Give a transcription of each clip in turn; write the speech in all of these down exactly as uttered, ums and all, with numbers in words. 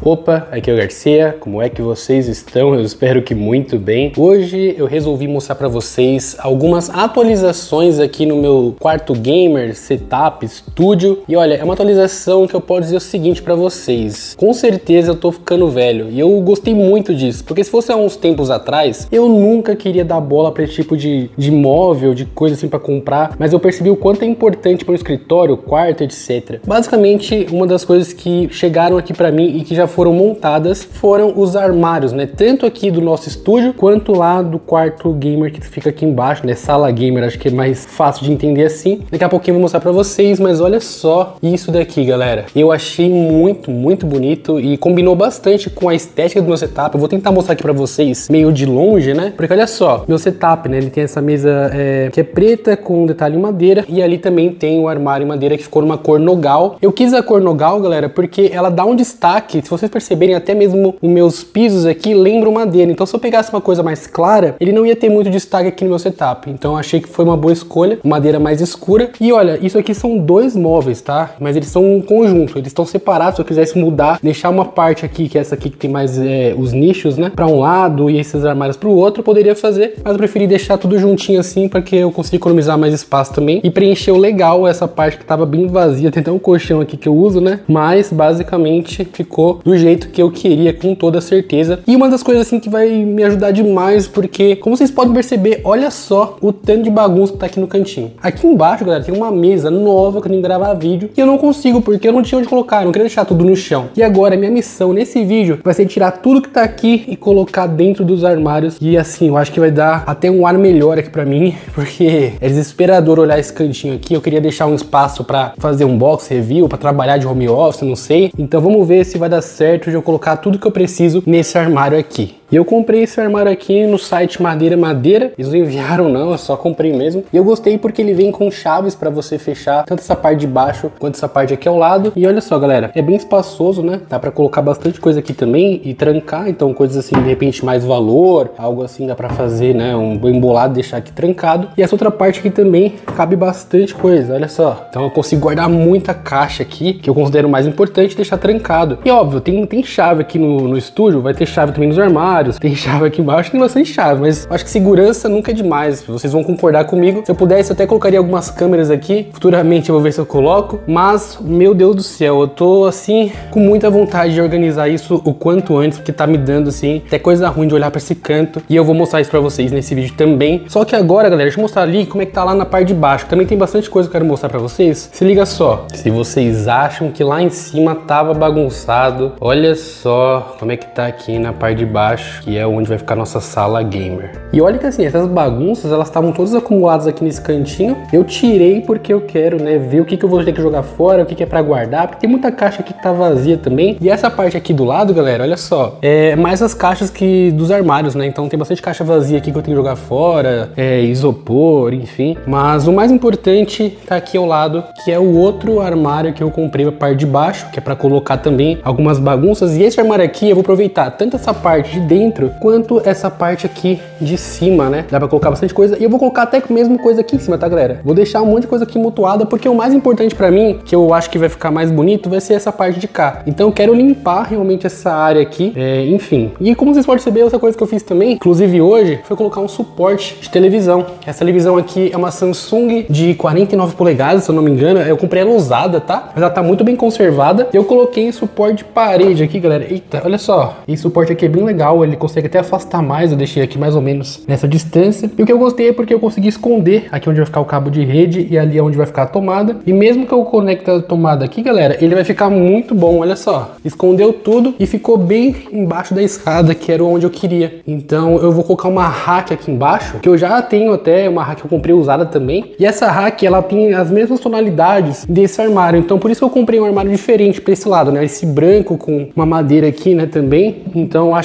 Opa, aqui é o Garcia, como é que vocês estão? Eu espero que muito bem. Hoje eu resolvi mostrar para vocês algumas atualizações aqui no meu quarto gamer, setup, estúdio. E olha, é uma atualização que eu posso dizer o seguinte para vocês. Com certeza eu tô ficando velho e eu gostei muito disso, porque se fosse há uns tempos atrás, eu nunca queria dar bola para esse tipo de, de móvel, de coisa assim para comprar, mas eu percebi o quanto é importante para o escritório, quarto, etcétera. Basicamente, uma das coisas que chegaram aqui para mim e que já foram montadas foram os armários, né? Tanto aqui do nosso estúdio quanto lá do quarto gamer que fica aqui embaixo, né? Sala gamer, acho que é mais fácil de entender assim. Daqui a pouquinho eu vou mostrar pra vocês, mas olha só isso daqui, galera. Eu achei muito, muito bonito e combinou bastante com a estética do meu setup. Eu vou tentar mostrar aqui pra vocês meio de longe, né? Porque olha só, meu setup, né? Ele tem essa mesa é, que é preta com um detalhe em madeira e ali também tem o armário em madeira que ficou numa cor nogal. Eu quis a cor nogal, galera, porque ela dá um destaque. Se vocês perceberem, até mesmo os meus pisos aqui lembram madeira. Então se eu pegasse uma coisa mais clara, ele não ia ter muito destaque aqui no meu setup. Então eu achei que foi uma boa escolha, madeira mais escura. E olha, isso aqui são dois móveis, tá? Mas eles são um conjunto, eles estão separados. Se eu quisesse mudar, deixar uma parte aqui, que é essa aqui que tem mais é, os nichos, né? Pra um lado e esses armários pro outro, eu poderia fazer. Mas eu preferi deixar tudo juntinho assim, porque eu consigo economizar mais espaço também. E preencheu legal essa parte que tava bem vazia. Tem até um colchão aqui que eu uso, né? Mas basicamente ficou do jeito que eu queria, com toda certeza. E uma das coisas assim que vai me ajudar demais, porque como vocês podem perceber, olha só o tanto de bagunça que tá aqui no cantinho. Aqui embaixo, galera, tem uma mesa nova que eu tenho que gravar vídeo e eu não consigo, porque eu não tinha onde colocar, eu não queria deixar tudo no chão. E agora, minha missão nesse vídeo vai ser tirar tudo que tá aqui e colocar dentro dos armários. E assim, eu acho que vai dar até um ar melhor aqui pra mim, porque é desesperador olhar esse cantinho aqui. Eu queria deixar um espaço pra fazer um box review, pra trabalhar de home office, não sei. Então vamos ver se vai dar certo de eu colocar tudo que eu preciso nesse armário aqui. E eu comprei esse armário aqui no site Madeira Madeira. Eles não enviaram não, eu só comprei mesmo. E eu gostei porque ele vem com chaves para você fechar tanto essa parte de baixo quanto essa parte aqui ao lado. E olha só, galera, é bem espaçoso, né? Dá para colocar bastante coisa aqui também e trancar. Então coisas assim, de repente mais valor, algo assim dá para fazer, né? Um embolado, deixar aqui trancado. E essa outra parte aqui também cabe bastante coisa, olha só. Então eu consigo guardar muita caixa aqui, que eu considero mais importante deixar trancado. E óbvio, tem, tem chave aqui no, no estúdio, vai ter chave também nos armários. Tem chave aqui embaixo, tem bastante chave, mas acho que segurança nunca é demais. Vocês vão concordar comigo. Se eu pudesse, eu até colocaria algumas câmeras aqui. Futuramente eu vou ver se eu coloco. Mas, meu Deus do céu, eu tô assim, com muita vontade de organizar isso o quanto antes, porque tá me dando assim, até coisa ruim de olhar pra esse canto. E eu vou mostrar isso pra vocês nesse vídeo também. Só que agora, galera, deixa eu mostrar ali como é que tá lá na parte de baixo. Também tem bastante coisa que eu quero mostrar pra vocês. Se liga só. Se vocês acham que lá em cima tava bagunçado, olha só como é que tá aqui na parte de baixo, que é onde vai ficar nossa sala gamer. E olha que assim, essas bagunças, elas estavam todas acumuladas aqui nesse cantinho. Eu tirei porque eu quero, né, ver o que que eu vou ter que jogar fora, o que que é pra guardar, porque tem muita caixa aqui que tá vazia também. E essa parte aqui do lado, galera, olha só, é mais as caixas que dos armários, né, então tem bastante caixa vazia aqui que eu tenho que jogar fora, é, isopor, enfim. Mas o mais importante tá aqui ao lado, que é o outro armário que eu comprei pra parte de baixo, que é pra colocar também algumas bagunças. E esse armário aqui eu vou aproveitar tanto essa parte de dentro quanto essa parte aqui de cima, né? Dá pra colocar bastante coisa e eu vou colocar até mesmo coisa aqui em cima, tá, galera? Vou deixar um monte de coisa aqui mutuada, porque o mais importante pra mim, que eu acho que vai ficar mais bonito, vai ser essa parte de cá. Então eu quero limpar realmente essa área aqui, é, enfim. E como vocês podem perceber, outra coisa que eu fiz também, inclusive hoje, foi colocar um suporte de televisão. Essa televisão aqui é uma Samsung de quarenta e nove polegadas, se eu não me engano. Eu comprei ela usada, tá? Mas ela tá muito bem conservada. Eu coloquei suporte de parede aqui, galera. Eita, olha só. Esse suporte aqui é bem legal, ele consegue até afastar mais, eu deixei aqui mais ou menos nessa distância. E o que eu gostei é porque eu consegui esconder aqui onde vai ficar o cabo de rede e ali é onde vai ficar a tomada. E mesmo que eu conecte a tomada aqui, galera, ele vai ficar muito bom, olha só. Escondeu tudo e ficou bem embaixo da escada, que era onde eu queria. Então eu vou colocar uma rack aqui embaixo, que eu já tenho até, uma rack que eu comprei usada também. E essa rack, ela tem as mesmas tonalidades desse armário, então por isso que eu comprei um armário diferente pra esse lado, né? Esse branco com uma madeira aqui, né, também. Então acho que vai combinar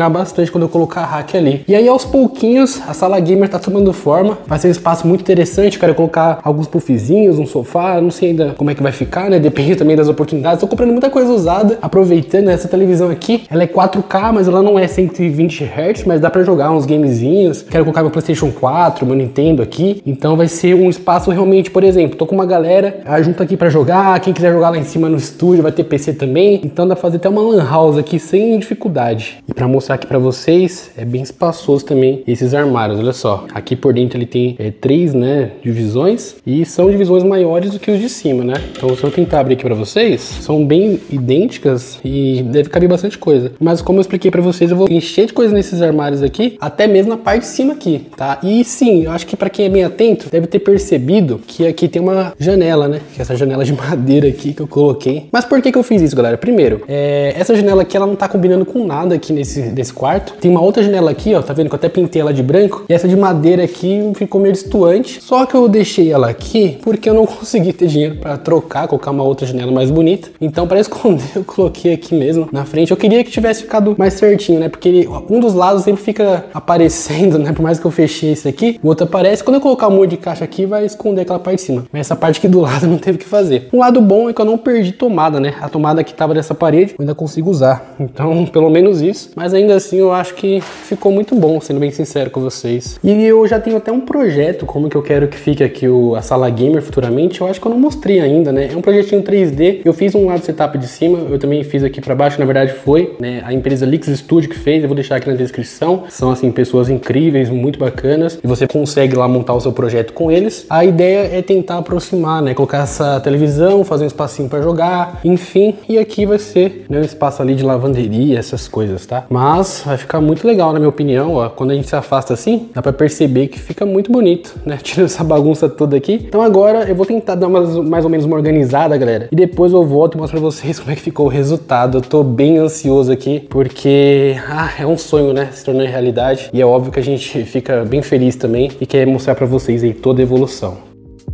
combinar bastante quando eu colocar a rack ali. E aí aos pouquinhos a sala gamer tá tomando forma, vai ser um espaço muito interessante. Quero colocar alguns puffzinhos, um sofá, não sei ainda como é que vai ficar, né? Depende também das oportunidades. Tô comprando muita coisa usada, aproveitando essa televisão aqui. Ela é quatro K, mas ela não é cento e vinte hertz, mas dá pra jogar uns gamezinhos. Quero colocar meu PlayStation quatro, meu Nintendo aqui. Então vai ser um espaço realmente, por exemplo, tô com uma galera junto aqui pra jogar. Quem quiser jogar lá em cima no estúdio vai ter P C também. Então dá pra fazer até uma lan house aqui sem dificuldade. E pra mostrar aqui pra vocês, é bem espaçoso também esses armários, olha só. Aqui por dentro ele tem é, três, né, divisões e são divisões maiores do que os de cima, né? Então se eu tentar abrir aqui pra vocês, são bem idênticas e deve caber bastante coisa. Mas como eu expliquei pra vocês, eu vou encher de coisa nesses armários aqui, até mesmo na parte de cima aqui, tá? E sim, eu acho que pra quem é bem atento, deve ter percebido que aqui tem uma janela, né? Que é essa janela de madeira aqui que eu coloquei. Mas por que que eu fiz isso, galera? Primeiro, é, essa janela aqui, ela não tá combinando com nada aqui nesse, nesse quarto. Tem uma outra janela aqui, ó, tá vendo que eu até pintei ela de branco? E essa de madeira aqui ficou meio destoante. Só que eu deixei ela aqui porque eu não consegui ter dinheiro pra trocar, colocar uma outra janela mais bonita. Então, pra esconder, eu coloquei aqui mesmo na frente. Eu queria que tivesse ficado mais certinho, né? Porque ele, um dos lados sempre fica aparecendo, né? Por mais que eu fechei esse aqui, o outro aparece. Quando eu colocar um monte de caixa aqui, vai esconder aquela parte de cima. Mas essa parte aqui do lado não teve o que fazer. Um lado bom é que eu não perdi tomada, né? A tomada que tava dessa parede, eu ainda consigo usar. Então, pelo menos isso. Mas ainda assim, eu acho que ficou muito bom, sendo bem sincero com vocês. E eu já tenho até um projeto, como que eu quero que fique aqui o, a sala gamer futuramente. Eu acho que eu não mostrei ainda, né? É um projetinho três D. Eu fiz um lado setup de cima, eu também fiz aqui pra baixo. Na verdade foi, né, a empresa Lix Studio que fez. Eu vou deixar aqui na descrição. São, assim, pessoas incríveis, muito bacanas. E você consegue lá montar o seu projeto com eles. A ideia é tentar aproximar, né? Colocar essa televisão, fazer um espacinho pra jogar, enfim. E aqui vai ser, né, um espaço ali de lavanderia, essas coisas, tá? Mas vai ficar muito legal, na minha opinião, ó. Quando a gente se afasta assim, dá pra perceber que fica muito bonito, né? Tirando essa bagunça toda aqui. Então agora eu vou tentar dar uma, mais ou menos uma organizada, galera. E depois eu volto e mostro pra vocês como é que ficou o resultado. Eu tô bem ansioso aqui, porque ah, é um sonho, né? Se tornar realidade. E é óbvio que a gente fica bem feliz também e quer mostrar pra vocês aí toda a evolução.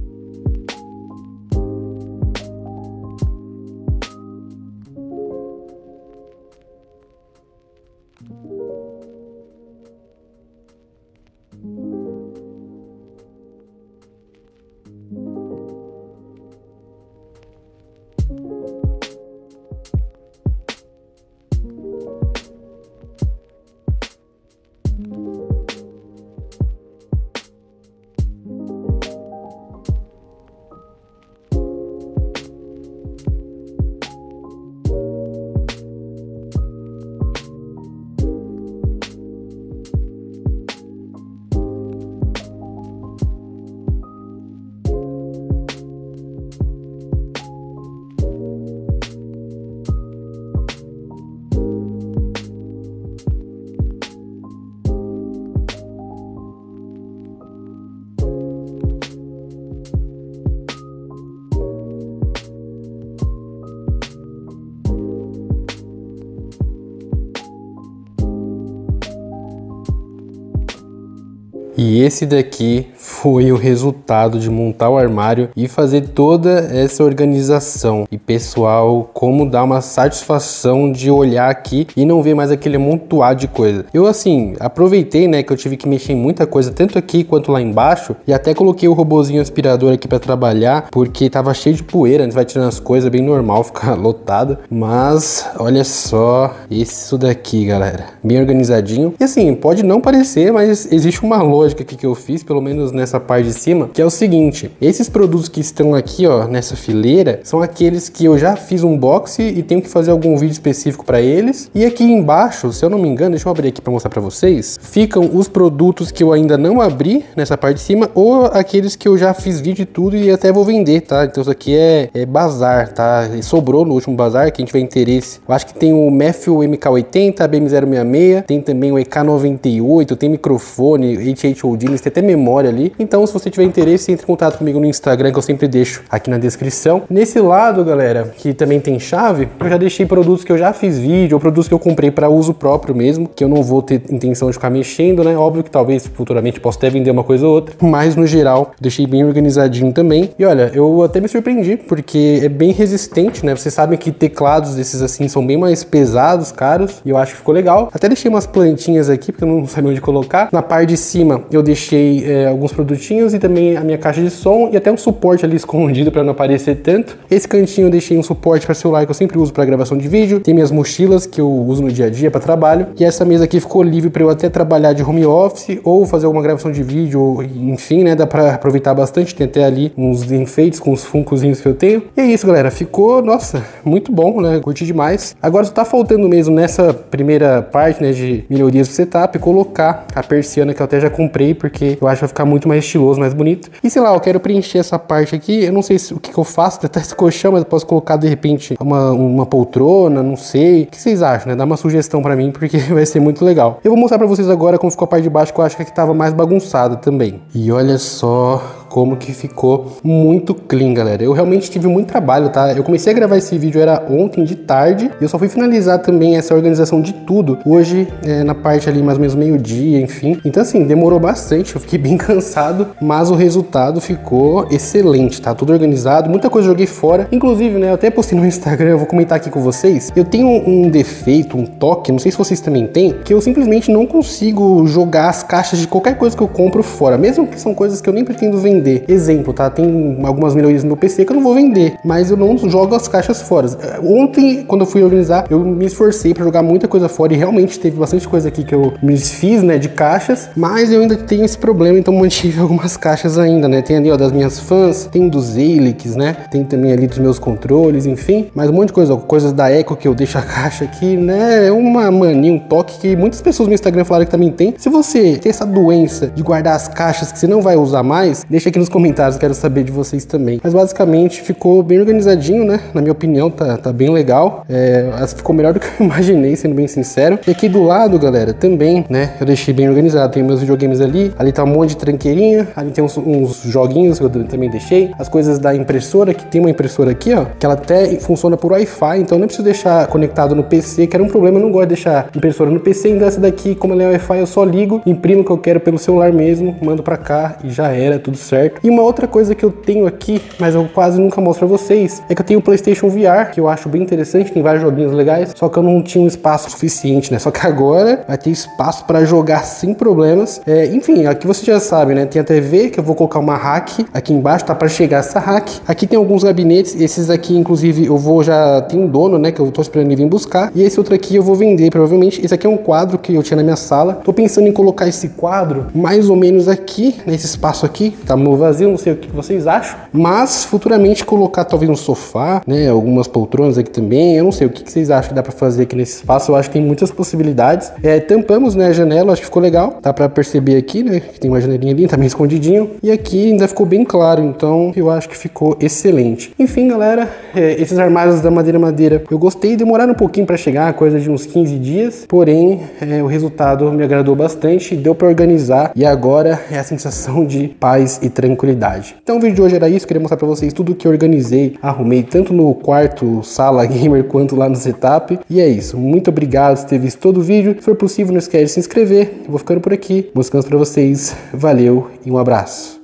E esse daqui foi o resultado de montar o armário e fazer toda essa organização. E pessoal, como dá uma satisfação de olhar aqui e não ver mais aquele amontoado de coisa. Eu assim, aproveitei, né, que eu tive que mexer em muita coisa, tanto aqui quanto lá embaixo, e até coloquei o robozinho aspirador aqui para trabalhar, porque tava cheio de poeira, a gente vai tirando as coisas, bem normal ficar lotado. Mas olha só isso daqui, galera, bem organizadinho. E assim, pode não parecer, mas existe uma lógica aqui que eu fiz, pelo menos nessa parte de cima, que é o seguinte: esses produtos que estão aqui, ó, nessa fileira, são aqueles que eu já fiz um unboxing e tenho que fazer algum vídeo específico para eles. E aqui embaixo, se eu não me engano, deixa eu abrir aqui para mostrar para vocês, ficam os produtos que eu ainda não abri nessa parte de cima, ou aqueles que eu já fiz vídeo e tudo e até vou vender, tá? Então isso aqui é, é bazar, tá? E sobrou no último bazar, quem tiver interesse. Eu acho que tem o Matthew M K oitenta, B M zero seis seis, tem também o E K noventa e oito, tem microfone, H Skate Houdini, tem até memória ali. Então, se você tiver interesse, entre em contato comigo no Instagram, que eu sempre deixo aqui na descrição. Nesse lado, galera, que também tem chave, eu já deixei produtos que eu já fiz vídeo, ou produtos que eu comprei para uso próprio mesmo, que eu não vou ter intenção de ficar mexendo, né? Óbvio que talvez futuramente possa até vender uma coisa ou outra, mas no geral, deixei bem organizadinho também. E olha, eu até me surpreendi, porque é bem resistente, né? Vocês sabem que teclados desses assim são bem mais pesados, caros, e eu acho que ficou legal. Até deixei umas plantinhas aqui, porque eu não sabia onde colocar. Na parte de cima, eu deixei é, alguns produtinhos e também a minha caixa de som e até um suporte ali escondido para não aparecer tanto. Esse cantinho eu deixei um suporte para celular que eu sempre uso para gravação de vídeo. Tem minhas mochilas que eu uso no dia a dia para trabalho. E essa mesa aqui ficou livre para eu até trabalhar de home office ou fazer alguma gravação de vídeo, enfim, né? Dá para aproveitar bastante. Tem até ali uns enfeites com os funcozinhos que eu tenho. E é isso, galera. Ficou, nossa, muito bom, né? Curti demais. Agora só tá faltando mesmo nessa primeira parte, né, de melhorias do setup, colocar a persiana que eu até já comprei, porque eu acho que vai ficar muito mais estiloso, mais bonito. E sei lá, eu quero preencher essa parte aqui. Eu não sei se, o que, que eu faço, tentar esse colchão, mas eu posso colocar de repente uma, uma poltrona, não sei. O que vocês acham, né? Dá uma sugestão pra mim, porque vai ser muito legal. Eu vou mostrar pra vocês agora como ficou a parte de baixo, que eu acho que aqui tava mais bagunçada também. E olha só como que ficou muito clean, galera. Eu realmente tive muito trabalho, tá? Eu comecei a gravar esse vídeo, era ontem de tarde, e eu só fui finalizar também essa organização de tudo hoje, é, na parte ali mais ou menos meio-dia, enfim. Então assim, demorou bastante, eu fiquei bem cansado, mas o resultado ficou excelente, tá? Tudo organizado, muita coisa eu joguei fora. Inclusive, né, eu até postei no Instagram, eu vou comentar aqui com vocês. Eu tenho um defeito, um toque, não sei se vocês também têm, que eu simplesmente não consigo jogar as caixas de qualquer coisa que eu compro fora, mesmo que são coisas que eu nem pretendo vender. Exemplo, tá? Tem algumas melhorias no meu P C que eu não vou vender, mas eu não jogo as caixas fora. Ontem, quando eu fui organizar, eu me esforcei para jogar muita coisa fora e realmente teve bastante coisa aqui que eu me desfiz, né, de caixas, mas eu ainda tenho esse problema, então mantive algumas caixas ainda, né? Tem ali, ó, das minhas fãs, tem dos Helix, né? Tem também ali dos meus controles, enfim, mas um monte de coisa, ó, coisas da Echo que eu deixo a caixa aqui, né? É uma mania, um toque que muitas pessoas no Instagram falaram que também tem. Se você tem essa doença de guardar as caixas que você não vai usar mais, deixa aqui nos comentários, quero saber de vocês também. Mas basicamente ficou bem organizadinho, né? Na minha opinião, tá, tá bem legal. É, ficou melhor do que eu imaginei, sendo bem sincero. E aqui do lado, galera, também, né? Eu deixei bem organizado. Tem meus videogames ali. Ali tá um monte de tranqueirinha. Ali tem uns, uns joguinhos que eu também deixei. As coisas da impressora, que tem uma impressora aqui, ó, que ela até funciona por Wi-Fi, então não preciso deixar conectado no P C, que era um problema. Eu não gosto de deixar impressora no P C. Então essa daqui, como ela é Wi-Fi, eu só ligo, imprimo o que eu quero pelo celular mesmo, mando pra cá e já era, tudo certo. E uma outra coisa que eu tenho aqui, mas eu quase nunca mostro pra vocês, é que eu tenho o PlayStation V R, que eu acho bem interessante, tem vários joguinhos legais, só que eu não tinha um espaço suficiente, né? Só que agora vai ter espaço para jogar sem problemas. É, enfim, aqui você já sabe, né? Tem a T V, que eu vou colocar uma rack aqui embaixo, tá? Para chegar essa rack. Aqui tem alguns gabinetes, esses aqui, inclusive, eu vou já... tem um dono, né? Que eu tô esperando ele vir buscar. E esse outro aqui eu vou vender, provavelmente. Esse aqui é um quadro que eu tinha na minha sala. Tô pensando em colocar esse quadro mais ou menos aqui, nesse espaço aqui. Tá meio vazio, não sei o que vocês acham, mas futuramente colocar talvez um sofá, né, algumas poltronas aqui também, eu não sei o que vocês acham que dá para fazer aqui nesse espaço. Eu acho que tem muitas possibilidades. É, tampamos, né, a janela, acho que ficou legal, dá para perceber aqui, né, que tem uma janelinha ali, tá bem escondidinho, e aqui ainda ficou bem claro, então eu acho que ficou excelente. Enfim, galera, é, esses armários da Madeira Madeira eu gostei, demoraram um pouquinho para chegar, coisa de uns quinze dias, porém é, o resultado me agradou bastante, deu para organizar e agora é a sensação de paz e tranquilidade. Então o vídeo de hoje era isso, queria mostrar pra vocês tudo que eu organizei, arrumei, tanto no quarto, sala gamer, quanto lá no setup. E é isso, muito obrigado por ter visto todo o vídeo. Se for possível, não esquece de se inscrever. Eu vou ficando por aqui, mostrando pra vocês. Valeu e um abraço.